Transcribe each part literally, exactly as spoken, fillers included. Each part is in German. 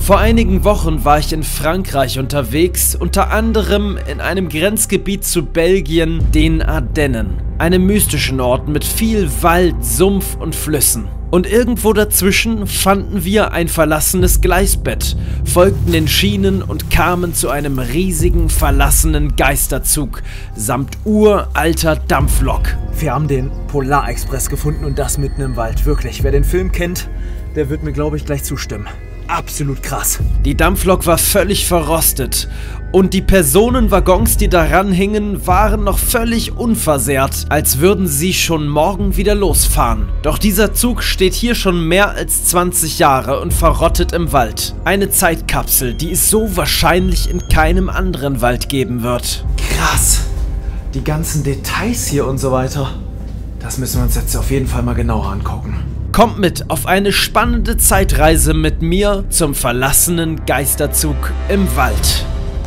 Vor einigen Wochen war ich in Frankreich unterwegs, unter anderem in einem Grenzgebiet zu Belgien, den Ardennen. Einem mystischen Ort mit viel Wald, Sumpf und Flüssen. Und irgendwo dazwischen fanden wir ein verlassenes Gleisbett, folgten den Schienen und kamen zu einem riesigen verlassenen Geisterzug samt uralter Dampflok. Wir haben den Polarexpress gefunden und das mitten im Wald. Wirklich, wer den Film kennt, der wird mir, glaube ich, gleich zustimmen. Absolut krass. Die Dampflok war völlig verrostet und die Personenwaggons, die daran hingen, waren noch völlig unversehrt, als würden sie schon morgen wieder losfahren. Doch dieser Zug steht hier schon mehr als zwanzig Jahre und verrottet im Wald. Eine Zeitkapsel, die es so wahrscheinlich in keinem anderen Wald geben wird. Krass. Die ganzen Details hier und so weiter. Das müssen wir uns jetzt auf jeden Fall mal genauer angucken. Kommt mit auf eine spannende Zeitreise mit mir zum verlassenen Geisterzug im Wald.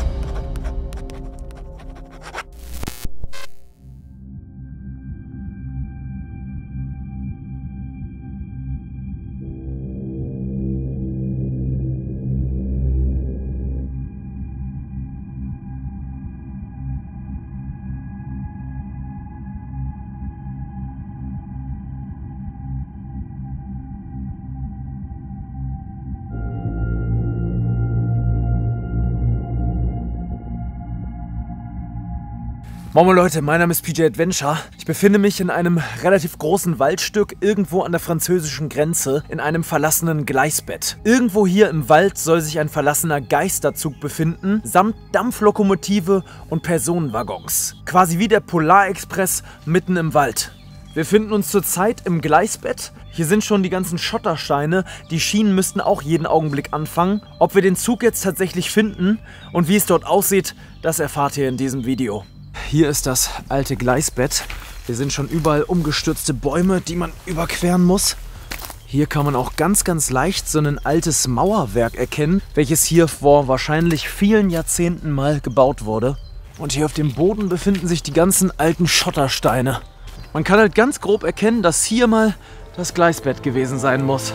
Moin Leute, mein Name ist P J Adventure. Ich befinde mich in einem relativ großen Waldstück irgendwo an der französischen Grenze in einem verlassenen Gleisbett. Irgendwo hier im Wald soll sich ein verlassener Geisterzug befinden, samt Dampflokomotive und Personenwaggons. Quasi wie der Polarexpress mitten im Wald. Wir finden uns zurzeit im Gleisbett. Hier sind schon die ganzen Schottersteine. Die Schienen müssten auch jeden Augenblick anfangen. Ob wir den Zug jetzt tatsächlich finden und wie es dort aussieht, das erfahrt ihr in diesem Video. Hier ist das alte Gleisbett. Hier sind schon überall umgestürzte Bäume, die man überqueren muss. Hier kann man auch ganz, ganz leicht so ein altes Mauerwerk erkennen, welches hier vor wahrscheinlich vielen Jahrzehnten mal gebaut wurde. Und hier auf dem Boden befinden sich die ganzen alten Schottersteine. Man kann halt ganz grob erkennen, dass hier mal das Gleisbett gewesen sein muss.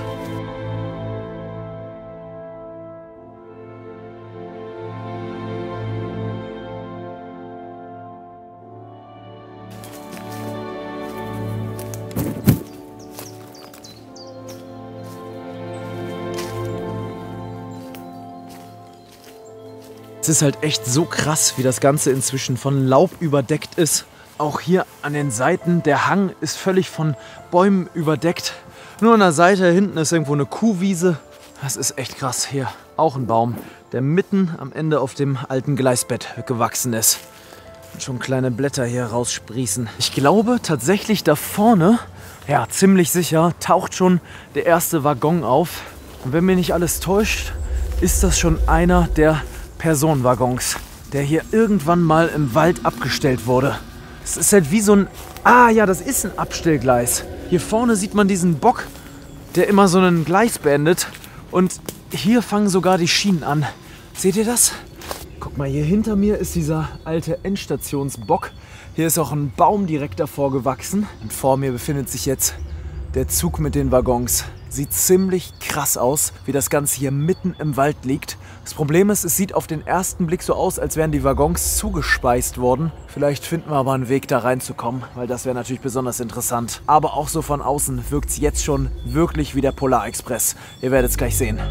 Es ist halt echt so krass, wie das Ganze inzwischen von Laub überdeckt ist. Auch hier an den Seiten, der Hang ist völlig von Bäumen überdeckt. Nur an der Seite hinten ist irgendwo eine Kuhwiese. Das ist echt krass. Hier auch ein Baum, der mitten am Ende auf dem alten Gleisbett gewachsen ist. Und schon kleine Blätter hier raussprießen. Ich glaube tatsächlich da vorne, ja ziemlich sicher, taucht schon der erste Waggon auf. Und wenn mir nicht alles täuscht, ist das schon einer der Personenwaggons, der hier irgendwann mal im Wald abgestellt wurde. Es ist halt wie so ein... Ah ja, das ist ein Abstellgleis. Hier vorne sieht man diesen Bock, der immer so ein Gleis beendet. Und hier fangen sogar die Schienen an. Seht ihr das? Guck mal, hier hinter mir ist dieser alte Endstationsbock. Hier ist auch ein Baum direkt davor gewachsen. Und vor mir befindet sich jetzt der Zug mit den Waggons. Sieht ziemlich krass aus, wie das Ganze hier mitten im Wald liegt. Das Problem ist, es sieht auf den ersten Blick so aus, als wären die Waggons zugespeist worden. Vielleicht finden wir aber einen Weg, da reinzukommen, weil das wäre natürlich besonders interessant. Aber auch so von außen wirkt es jetzt schon wirklich wie der Polarexpress. Ihr werdet es gleich sehen.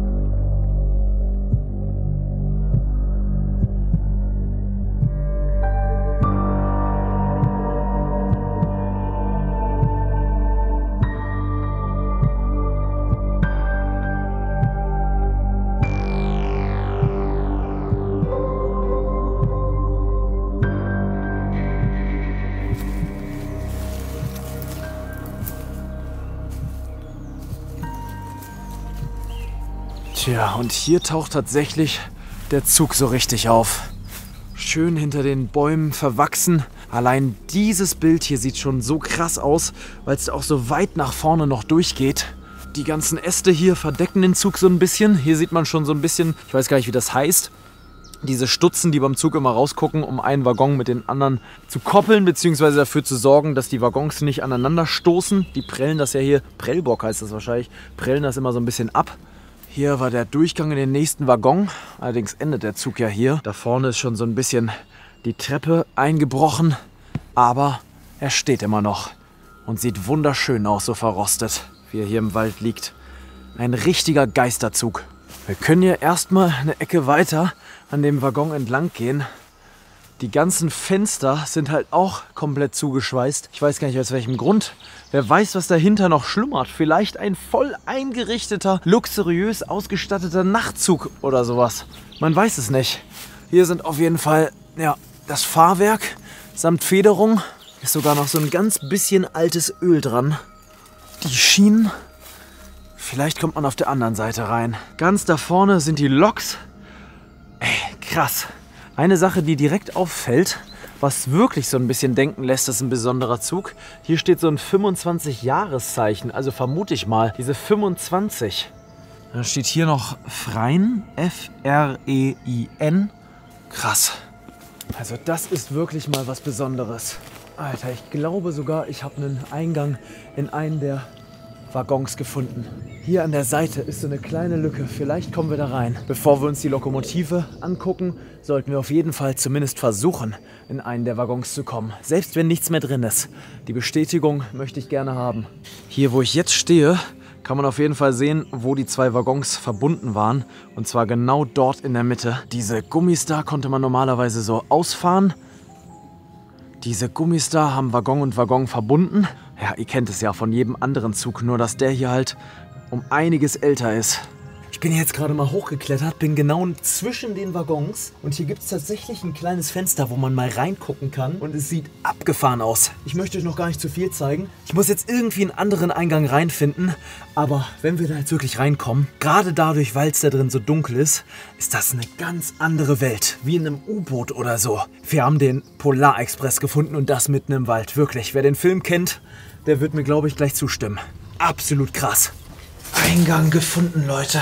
Tja, und hier taucht tatsächlich der Zug so richtig auf. Schön hinter den Bäumen verwachsen. Allein dieses Bild hier sieht schon so krass aus, weil es auch so weit nach vorne noch durchgeht. Die ganzen Äste hier verdecken den Zug so ein bisschen. Hier sieht man schon so ein bisschen, ich weiß gar nicht, wie das heißt, diese Stutzen, die beim Zug immer rausgucken, um einen Waggon mit den anderen zu koppeln, beziehungsweise dafür zu sorgen, dass die Waggons nicht aneinander stoßen. Die prellen das ja hier, Prellbock heißt das wahrscheinlich, prellen das immer so ein bisschen ab. Hier war der Durchgang in den nächsten Waggon. Allerdings endet der Zug ja hier. Da vorne ist schon so ein bisschen die Treppe eingebrochen. Aber er steht immer noch und sieht wunderschön aus, so verrostet, wie er hier im Wald liegt. Ein richtiger Geisterzug. Wir können hier erstmal eine Ecke weiter an dem Waggon entlang gehen. Die ganzen Fenster sind halt auch komplett zugeschweißt. Ich weiß gar nicht aus welchem Grund. Wer weiß, was dahinter noch schlummert. Vielleicht ein voll eingerichteter, luxuriös ausgestatteter Nachtzug oder sowas. Man weiß es nicht. Hier sind auf jeden Fall ja, das Fahrwerk samt Federung. Ist sogar noch so ein ganz bisschen altes Öl dran. Die Schienen. Vielleicht kommt man auf der anderen Seite rein. Ganz da vorne sind die Loks. Ey, krass. Eine Sache, die direkt auffällt, was wirklich so ein bisschen denken lässt, ist ein besonderer Zug. Hier steht so ein fünfundzwanzig-Jahreszeichen, also vermute ich mal, diese fünfundzwanzig. Dann steht hier noch Freien, F R E I N. Krass. Also das ist wirklich mal was Besonderes. Alter, ich glaube sogar, ich habe einen Eingang in einen der Waggons gefunden. Hier an der Seite ist so eine kleine Lücke. Vielleicht kommen wir da rein. Bevor wir uns die Lokomotive angucken, sollten wir auf jeden Fall zumindest versuchen, in einen der Waggons zu kommen. Selbst wenn nichts mehr drin ist. Die Bestätigung möchte ich gerne haben. Hier, wo ich jetzt stehe, kann man auf jeden Fall sehen, wo die zwei Waggons verbunden waren. Und zwar genau dort in der Mitte. Diese Gummis da konnte man normalerweise so ausfahren. Diese Gummis da haben Waggon und Waggon verbunden. Ja, ihr kennt es ja von jedem anderen Zug, nur dass der hier halt um einiges älter ist. Ich bin jetzt gerade mal hochgeklettert, bin genau zwischen den Waggons und hier gibt es tatsächlich ein kleines Fenster, wo man mal reingucken kann und es sieht abgefahren aus. Ich möchte euch noch gar nicht zu viel zeigen. Ich muss jetzt irgendwie einen anderen Eingang reinfinden, aber wenn wir da jetzt wirklich reinkommen, gerade dadurch, weil es da drin so dunkel ist, ist das eine ganz andere Welt, wie in einem U-Boot oder so. Wir haben den Polarexpress gefunden und das mitten im Wald, wirklich. Wer den Film kennt, der wird mir, glaube ich, gleich zustimmen. Absolut krass. Eingang gefunden, Leute.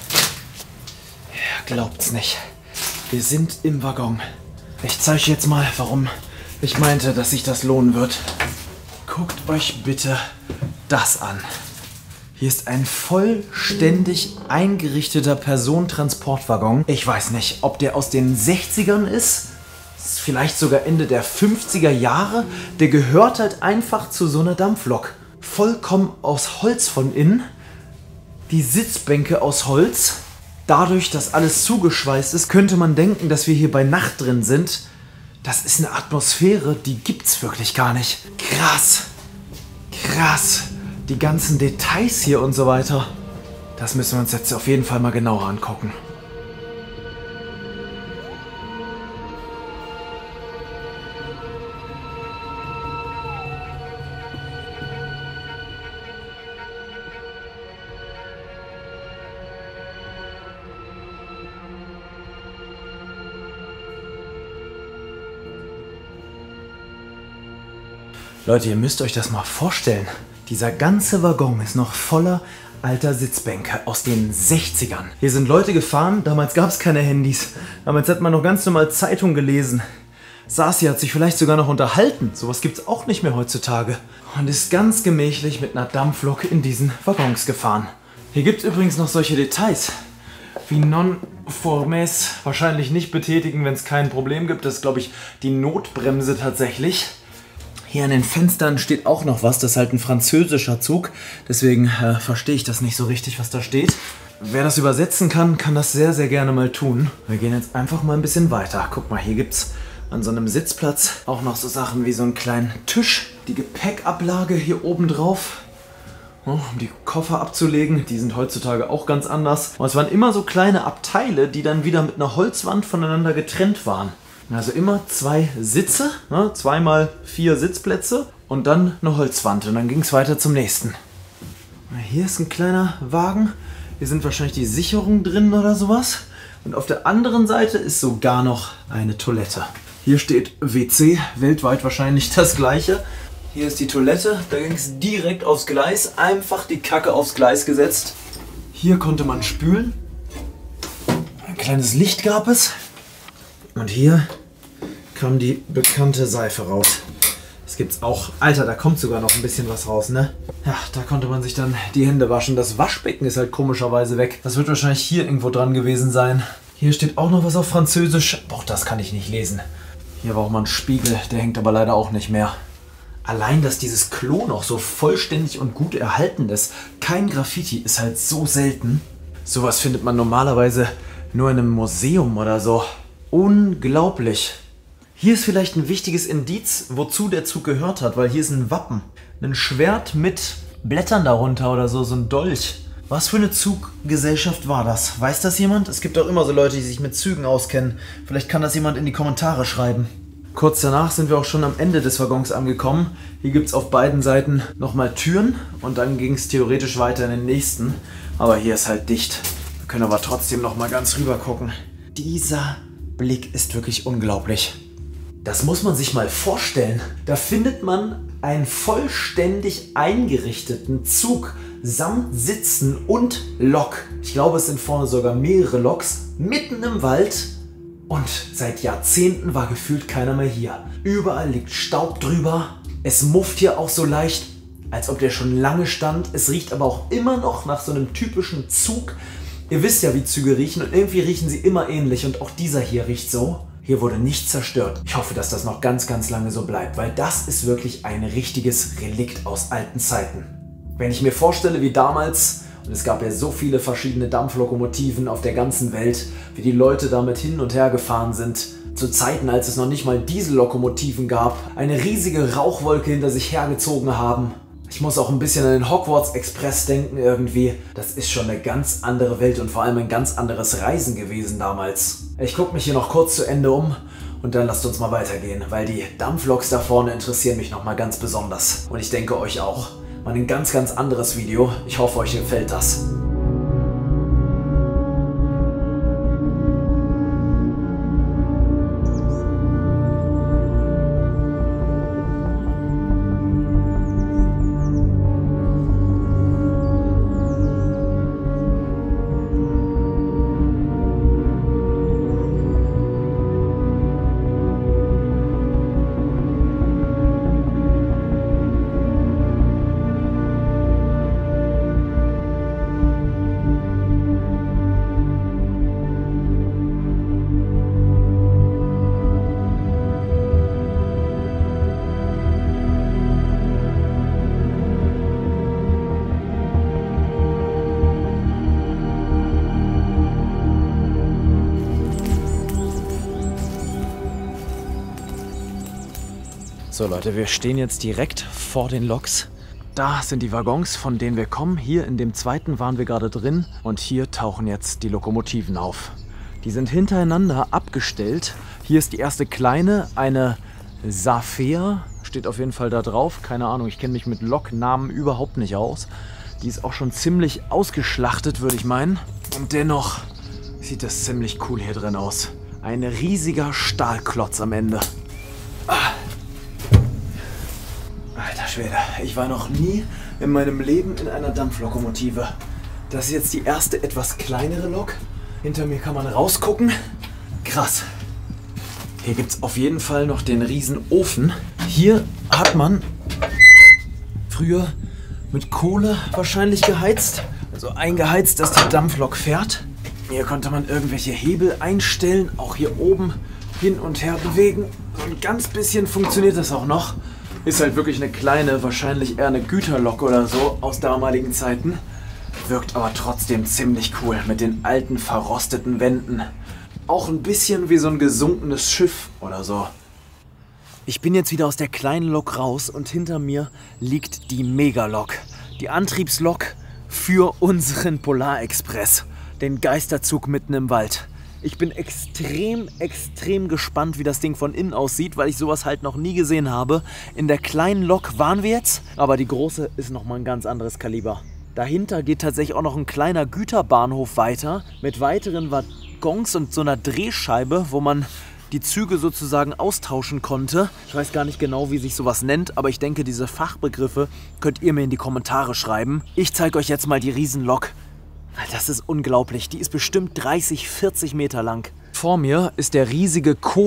Ja, glaubt's nicht. Wir sind im Waggon. Ich zeige euch jetzt mal, warum ich meinte, dass sich das lohnen wird. Guckt euch bitte das an. Hier ist ein vollständig eingerichteter Personentransportwaggon. Ich weiß nicht, ob der aus den sechzigern ist. Vielleicht sogar Ende der fünfziger Jahre. Der gehört halt einfach zu so einer Dampflok. Vollkommen aus Holz von innen. Die Sitzbänke aus Holz. Dadurch, dass alles zugeschweißt ist, könnte man denken, dass wir hier bei Nacht drin sind. Das ist eine Atmosphäre, die gibt's wirklich gar nicht. Krass. Krass. Die ganzen Details hier und so weiter. Das müssen wir uns jetzt auf jeden Fall mal genauer angucken. Leute, ihr müsst euch das mal vorstellen. Dieser ganze Waggon ist noch voller alter Sitzbänke aus den sechzigern. Hier sind Leute gefahren, damals gab es keine Handys. Damals hat man noch ganz normal Zeitung gelesen. Saß hier, hat sich vielleicht sogar noch unterhalten. Sowas gibt es auch nicht mehr heutzutage. Und ist ganz gemächlich mit einer Dampflok in diesen Waggons gefahren. Hier gibt es übrigens noch solche Details. Wie Non-Formes wahrscheinlich nicht betätigen, wenn es kein Problem gibt. Das ist, glaube ich, die Notbremse tatsächlich. Hier an den Fenstern steht auch noch was. Das ist halt ein französischer Zug. Deswegen äh, verstehe ich das nicht so richtig, was da steht. Wer das übersetzen kann, kann das sehr, sehr gerne mal tun. Wir gehen jetzt einfach mal ein bisschen weiter. Guck mal, hier gibt es an so einem Sitzplatz auch noch so Sachen wie so einen kleinen Tisch. Die Gepäckablage hier oben drauf, um die Koffer abzulegen. Die sind heutzutage auch ganz anders. Und es waren immer so kleine Abteile, die dann wieder mit einer Holzwand voneinander getrennt waren. Also immer zwei Sitze, ne, zweimal vier Sitzplätze und dann eine Holzwand. Und dann ging es weiter zum nächsten. Hier ist ein kleiner Wagen. Hier sind wahrscheinlich die Sicherungen drin oder sowas. Und auf der anderen Seite ist sogar noch eine Toilette. Hier steht W C, weltweit wahrscheinlich das gleiche. Hier ist die Toilette, da ging es direkt aufs Gleis. Einfach die Kacke aufs Gleis gesetzt. Hier konnte man spülen. Ein kleines Licht gab es. Und hier kam die bekannte Seife raus. Das Das gibt's auch. Alter, da kommt sogar noch ein bisschen was raus, ne? Ja, da konnte man sich dann die Hände waschen. Das Waschbecken ist halt komischerweise weg. Das wird wahrscheinlich hier irgendwo dran gewesen sein. Hier steht auch noch was auf Französisch. Boah, das kann ich nicht lesen. Hier war auch mal ein Spiegel, der hängt aber leider auch nicht mehr. Allein, dass dieses Klo noch so vollständig und gut erhalten ist. Kein Graffiti ist halt so selten. Sowas findet man normalerweise nur in einem Museum oder so. Unglaublich. Hier ist vielleicht ein wichtiges Indiz, wozu der Zug gehört hat, weil hier ist ein Wappen. Ein Schwert mit Blättern darunter oder so, so ein Dolch. Was für eine Zuggesellschaft war das? Weiß das jemand? Es gibt auch immer so Leute, die sich mit Zügen auskennen. Vielleicht kann das jemand in die Kommentare schreiben. Kurz danach sind wir auch schon am Ende des Waggons angekommen. Hier gibt es auf beiden Seiten nochmal Türen und dann ging es theoretisch weiter in den nächsten. Aber hier ist halt dicht. Wir können aber trotzdem nochmal ganz rüber gucken. Dieser Blick ist wirklich unglaublich. Das muss man sich mal vorstellen. Da findet man einen vollständig eingerichteten Zug samt Sitzen und Lok. Ich glaube, es sind vorne sogar mehrere Loks, mitten im Wald. Und seit Jahrzehnten war gefühlt keiner mehr hier. Überall liegt Staub drüber. Es mufft hier auch so leicht, als ob der schon lange stand. Es riecht aber auch immer noch nach so einem typischen Zug. Ihr wisst ja, wie Züge riechen und irgendwie riechen sie immer ähnlich und auch dieser hier riecht so. Hier wurde nichts zerstört. Ich hoffe, dass das noch ganz, ganz lange so bleibt, weil das ist wirklich ein richtiges Relikt aus alten Zeiten. Wenn ich mir vorstelle, wie damals, und es gab ja so viele verschiedene Dampflokomotiven auf der ganzen Welt, wie die Leute damit hin und her gefahren sind, zu Zeiten, als es noch nicht mal Diesellokomotiven gab, eine riesige Rauchwolke hinter sich hergezogen haben. Ich muss auch ein bisschen an den Hogwarts Express denken irgendwie. Das ist schon eine ganz andere Welt und vor allem ein ganz anderes Reisen gewesen damals. Ich gucke mich hier noch kurz zu Ende um und dann lasst uns mal weitergehen, weil die Dampfloks da vorne interessieren mich nochmal ganz besonders. Und ich denke euch auch. Mal ein ganz, ganz anderes Video. Ich hoffe, euch gefällt das. So Leute, wir stehen jetzt direkt vor den Loks. Da sind die Waggons, von denen wir kommen. Hier in dem zweiten waren wir gerade drin und hier tauchen jetzt die Lokomotiven auf. Die sind hintereinander abgestellt. Hier ist die erste kleine, eine Safea, steht auf jeden Fall da drauf. Keine Ahnung, ich kenne mich mit Loknamen überhaupt nicht aus. Die ist auch schon ziemlich ausgeschlachtet, würde ich meinen. Und dennoch sieht das ziemlich cool hier drin aus. Ein riesiger Stahlklotz am Ende. Ah. Alter Schwede, ich war noch nie in meinem Leben in einer Dampflokomotive. Das ist jetzt die erste etwas kleinere Lok. Hinter mir kann man rausgucken. Krass. Hier gibt es auf jeden Fall noch den riesen Ofen. Hier hat man früher mit Kohle wahrscheinlich geheizt. Also eingeheizt, dass die Dampflok fährt. Hier konnte man irgendwelche Hebel einstellen. Auch hier oben hin und her bewegen. So ein ganz bisschen funktioniert das auch noch. Ist halt wirklich eine kleine, wahrscheinlich eher eine Güterlok oder so aus damaligen Zeiten. Wirkt aber trotzdem ziemlich cool mit den alten, verrosteten Wänden. Auch ein bisschen wie so ein gesunkenes Schiff oder so. Ich bin jetzt wieder aus der kleinen Lok raus und hinter mir liegt die Megalok. Die Antriebslok für unseren Polarexpress. Den Geisterzug mitten im Wald. Ich bin extrem, extrem gespannt, wie das Ding von innen aussieht, weil ich sowas halt noch nie gesehen habe. In der kleinen Lok waren wir jetzt, aber die große ist nochmal ein ganz anderes Kaliber. Dahinter geht tatsächlich auch noch ein kleiner Güterbahnhof weiter mit weiteren Waggons und so einer Drehscheibe, wo man die Züge sozusagen austauschen konnte. Ich weiß gar nicht genau, wie sich sowas nennt, aber ich denke, diese Fachbegriffe könnt ihr mir in die Kommentare schreiben. Ich zeige euch jetzt mal die Riesenlok. Das ist unglaublich. Die ist bestimmt dreißig, vierzig Meter lang. Vor mir ist der riesige Kohletank.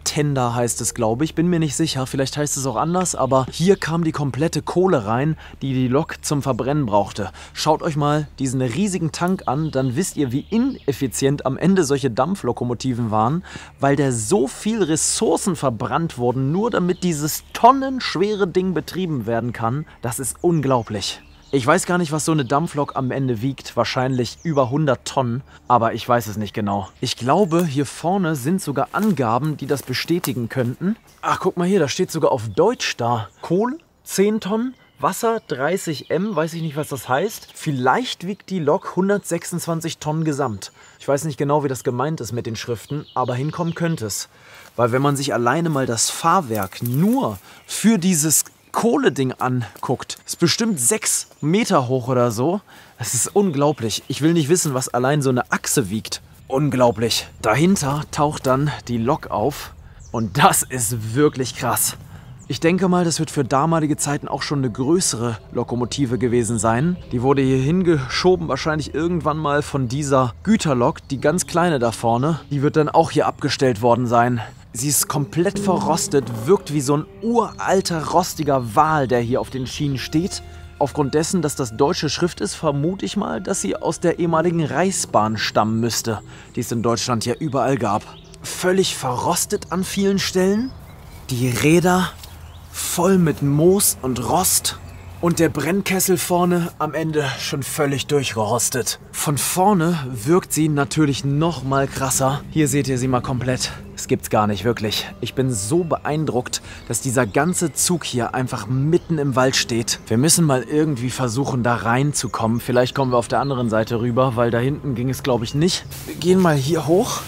Tender heißt es, glaube ich. Bin mir nicht sicher, vielleicht heißt es auch anders, aber hier kam die komplette Kohle rein, die die Lok zum Verbrennen brauchte. Schaut euch mal diesen riesigen Tank an, dann wisst ihr, wie ineffizient am Ende solche Dampflokomotiven waren, weil da so viel Ressourcen verbrannt wurden, nur damit dieses tonnenschwere Ding betrieben werden kann. Das ist unglaublich. Ich weiß gar nicht, was so eine Dampflok am Ende wiegt. Wahrscheinlich über hundert Tonnen, aber ich weiß es nicht genau. Ich glaube, hier vorne sind sogar Angaben, die das bestätigen könnten. Ach, guck mal hier, da steht sogar auf Deutsch da. Kohle, zehn Tonnen, Wasser, dreißig Meter, weiß ich nicht, was das heißt. Vielleicht wiegt die Lok hundertsechsundzwanzig Tonnen gesamt. Ich weiß nicht genau, wie das gemeint ist mit den Schriften, aber hinkommen könnte es. Weil wenn man sich alleine mal das Fahrwerk nur für dieses Kohleding anguckt, ist bestimmt sechs Meter hoch oder so. Das ist unglaublich. Ich will nicht wissen, was allein so eine Achse wiegt. Unglaublich. Dahinter taucht dann die Lok auf und das ist wirklich krass. Ich denke mal, das wird für damalige Zeiten auch schon eine größere Lokomotive gewesen sein. Die wurde hier hingeschoben, wahrscheinlich irgendwann mal von dieser Güterlok, die ganz kleine da vorne. Die wird dann auch hier abgestellt worden sein. Sie ist komplett verrostet, wirkt wie so ein uralter, rostiger Wal, der hier auf den Schienen steht. Aufgrund dessen, dass das deutsche Schrift ist, vermute ich mal, dass sie aus der ehemaligen Reichsbahn stammen müsste, die es in Deutschland ja überall gab. Völlig verrostet an vielen Stellen. Die Räder voll mit Moos und Rost. Und der Brennkessel vorne am Ende schon völlig durchgerostet. Von vorne wirkt sie natürlich noch mal krasser. Hier seht ihr sie mal komplett. Das gibt's gar nicht, wirklich. Ich bin so beeindruckt, dass dieser ganze Zug hier einfach mitten im Wald steht. Wir müssen mal irgendwie versuchen, da reinzukommen. Vielleicht kommen wir auf der anderen Seite rüber, weil da hinten ging es, glaube ich, nicht. Wir gehen mal hier hoch.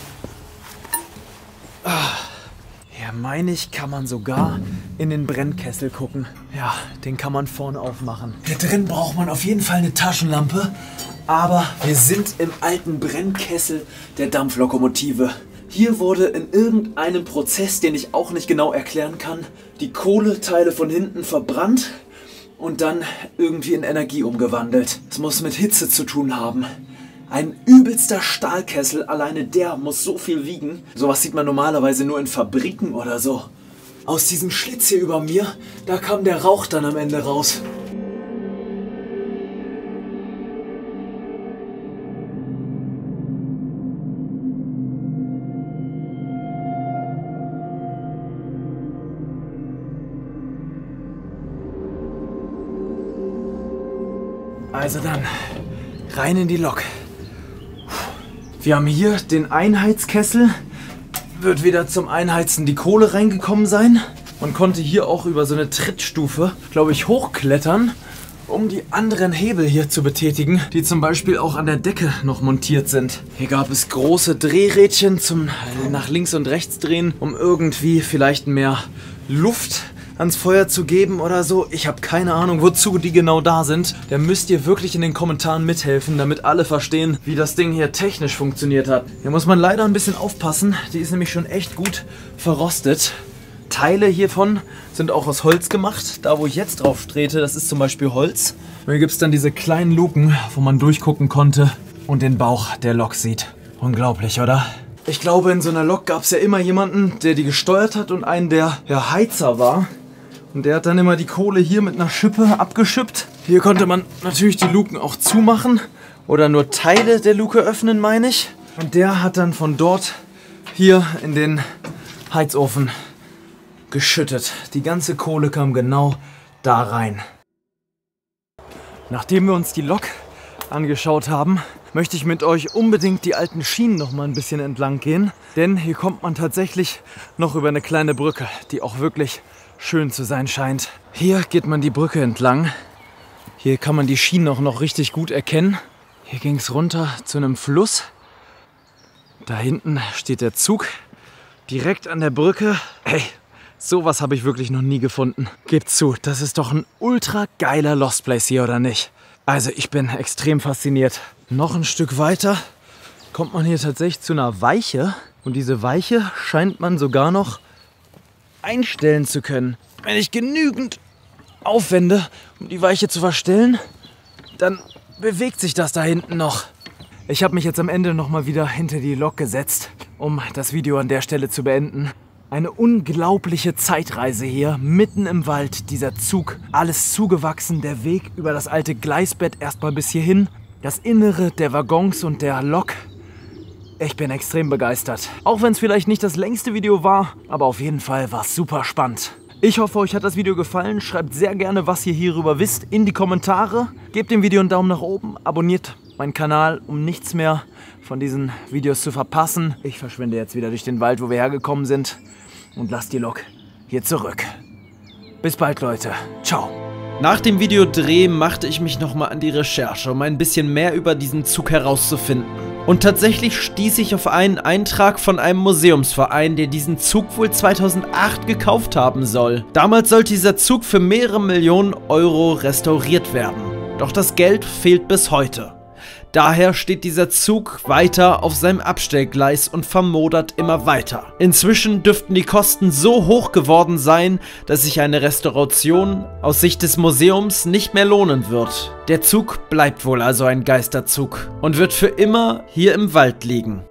Ah. Ja, meine ich, kann man sogar in den Brennkessel gucken. Ja, den kann man vorne aufmachen. Hier drin braucht man auf jeden Fall eine Taschenlampe. Aber wir sind im alten Brennkessel der Dampflokomotive. Hier wurde in irgendeinem Prozess, den ich auch nicht genau erklären kann, die Kohleteile von hinten verbrannt und dann irgendwie in Energie umgewandelt. Das muss mit Hitze zu tun haben. Ein übelster Stahlkessel, alleine der muss so viel wiegen. Sowas sieht man normalerweise nur in Fabriken oder so. Aus diesem Schlitz hier über mir, da kam der Rauch dann am Ende raus. Also dann, rein in die Lok. Wir haben hier den Einheitskessel. Wird wieder zum Einheizen die Kohle reingekommen sein. Man konnte hier auch über so eine Trittstufe, glaube ich, hochklettern, um die anderen Hebel hier zu betätigen, die zum Beispiel auch an der Decke noch montiert sind. Hier gab es große Drehrädchen zum nach links und rechts drehen, um irgendwie vielleicht mehr Luft ans Feuer zu geben oder so. Ich habe keine Ahnung, wozu die genau da sind. Da müsst ihr wirklich in den Kommentaren mithelfen, damit alle verstehen, wie das Ding hier technisch funktioniert hat. Hier muss man leider ein bisschen aufpassen. Die ist nämlich schon echt gut verrostet. Teile hiervon sind auch aus Holz gemacht. Da, wo ich jetzt drauf trete, das ist zum Beispiel Holz. Und hier gibt es dann diese kleinen Luken, wo man durchgucken konnte und den Bauch der Lok sieht. Unglaublich, oder? Ich glaube, in so einer Lok gab es ja immer jemanden, der die gesteuert hat und einen, der ja, Heizer war. Und der hat dann immer die Kohle hier mit einer Schippe abgeschippt. Hier konnte man natürlich die Luken auch zumachen oder nur Teile der Luke öffnen, meine ich. Und der hat dann von dort hier in den Heizofen geschüttet. Die ganze Kohle kam genau da rein. Nachdem wir uns die Lok angeschaut haben, möchte ich mit euch unbedingt die alten Schienen noch mal ein bisschen entlang gehen. Denn hier kommt man tatsächlich noch über eine kleine Brücke, die auch wirklich schön zu sein scheint. Hier geht man die Brücke entlang. Hier kann man die Schienen auch noch richtig gut erkennen. Hier ging es runter zu einem Fluss. Da hinten steht der Zug. Direkt an der Brücke. Ey, sowas habe ich wirklich noch nie gefunden. Gebt zu, das ist doch ein ultra geiler Lost Place hier, oder nicht? Also ich bin extrem fasziniert. Noch ein Stück weiter kommt man hier tatsächlich zu einer Weiche. Und diese Weiche scheint man sogar noch einstellen zu können. Wenn ich genügend aufwende, um die Weiche zu verstellen, dann bewegt sich das da hinten noch. Ich habe mich jetzt am Ende noch mal wieder hinter die Lok gesetzt, um das Video an der Stelle zu beenden. Eine unglaubliche Zeitreise hier, mitten im Wald, dieser Zug. Alles zugewachsen, der Weg über das alte Gleisbett erstmal bis hierhin. Das Innere der Waggons und der Lok. Ich bin extrem begeistert. Auch wenn es vielleicht nicht das längste Video war, aber auf jeden Fall war es super spannend. Ich hoffe, euch hat das Video gefallen. Schreibt sehr gerne, was ihr hierüber wisst, in die Kommentare. Gebt dem Video einen Daumen nach oben, abonniert meinen Kanal, um nichts mehr von diesen Videos zu verpassen. Ich verschwinde jetzt wieder durch den Wald, wo wir hergekommen sind, und lasst die Lok hier zurück. Bis bald, Leute. Ciao. Nach dem Videodreh machte ich mich nochmal an die Recherche, um ein bisschen mehr über diesen Zug herauszufinden. Und tatsächlich stieß ich auf einen Eintrag von einem Museumsverein, der diesen Zug wohl zweitausendacht gekauft haben soll. Damals sollte dieser Zug für mehrere Millionen Euro restauriert werden. Doch das Geld fehlt bis heute. Daher steht dieser Zug weiter auf seinem Abstellgleis und vermodert immer weiter. Inzwischen dürften die Kosten so hoch geworden sein, dass sich eine Restauration aus Sicht des Museums nicht mehr lohnen wird. Der Zug bleibt wohl also ein Geisterzug und wird für immer hier im Wald liegen.